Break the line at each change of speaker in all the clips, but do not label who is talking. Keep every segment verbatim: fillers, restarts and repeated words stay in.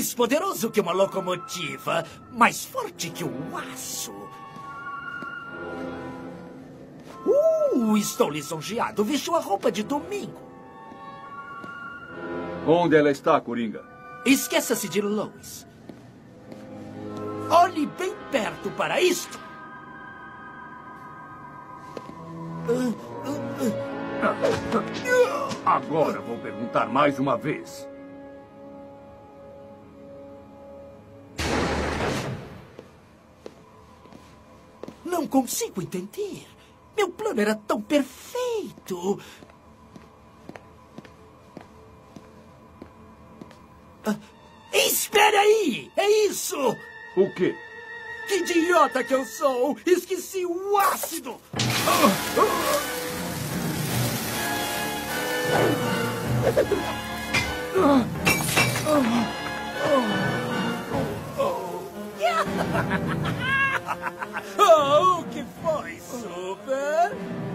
mais poderoso que uma locomotiva, mais forte que o aço. Uh, estou lisonjeado. Vestiu a roupa de domingo.
Onde ela está, Coringa?
Esqueça-se de Lois. Olhe bem perto para isto.
Agora vou perguntar mais uma vez.
Não consigo entender. Meu plano era tão perfeito. Ah, espere aí! É isso!
O quê?
Que idiota que eu sou! Esqueci o ácido! Ah, ah. Oh, o que foi, Super?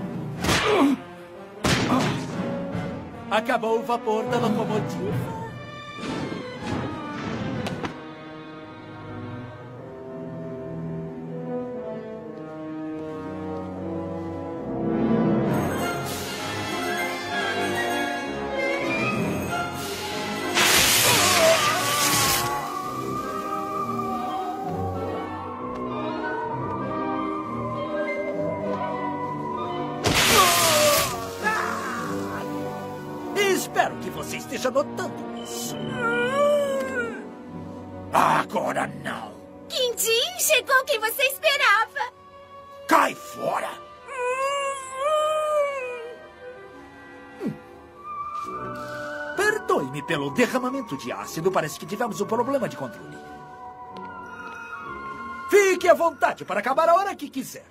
Acabou o vapor da locomotiva? Espero que você esteja notando isso. Agora não.
Quindim, chegou quem você esperava.
Cai fora. Hum. Perdoe-me pelo derramamento de ácido. Parece que tivemos um problema de controle. Fique à vontade para acabar a hora que quiser.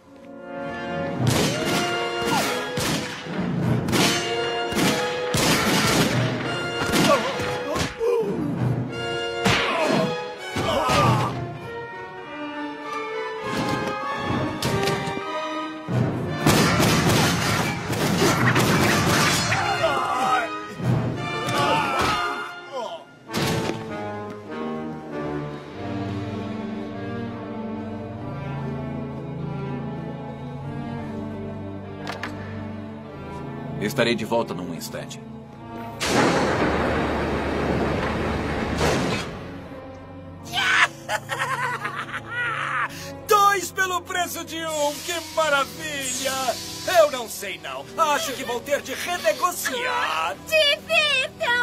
Estarei de volta num instante.
Dois pelo preço de um, que maravilha! Eu não sei não, acho que vou ter de renegociar.
Divirtam!